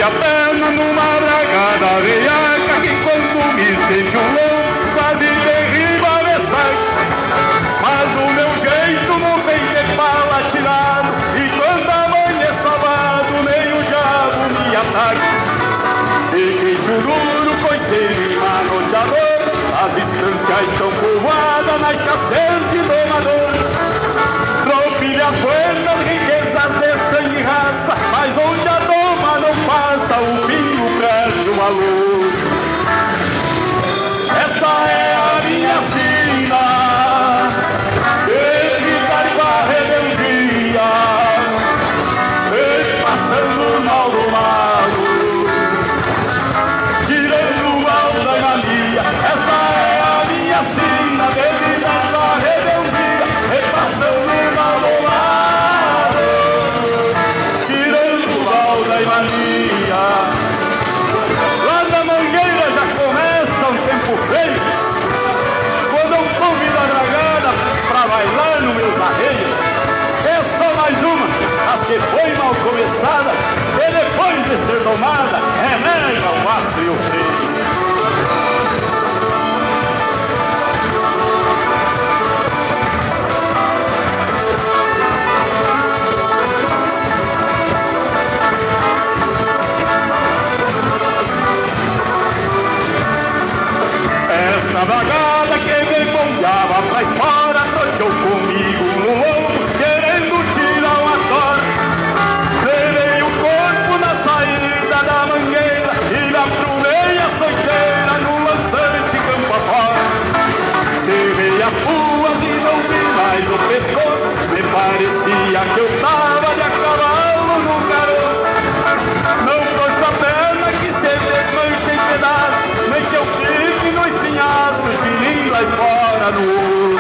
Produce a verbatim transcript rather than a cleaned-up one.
a perna numa bragada veiaca, que quando me sente um louco quase derriba me sangue. Mas do meu jeito não tem de bala tirado, e quando amanhã é sábado nem o diabo me ataca. E queixo duro, coiceiro e manoteador, as estâncias estão povoadas na escassez de domador. Tropilhas buenas, riquezas de sangue e raça, mas onde a doma não passa, o pingo perde o valor. Esta é a minha sina, de gritar com a rebeldia, e passando mal do mago, tirando o mal da Maria. Esta é a minha sina, de gritar com a rebeldia, e passando mal do mago, tirando o mal da Maria. Lá na Mangueira já começa um tempo feio, quando eu convido a dragada pra bailar nos meus arreios. É só mais uma, as que foi mal começada, e depois de ser domada, renega o mastro e o freio. Esta vagada que me bombeava pra espora troteou comigo no lombo, querendo tirar uma tora. Levei o corpo na saída da Mangueira e me aprumei a soiteira no lançante campo afora. Cerrei as ruas e não vi mais o pescoço, me parecia que eu tava de a cavalo no caroço. Não trouxe a perna que se desmancha em pedaços, nem que eu fique no espinhaço, tinindo a espora no ouro.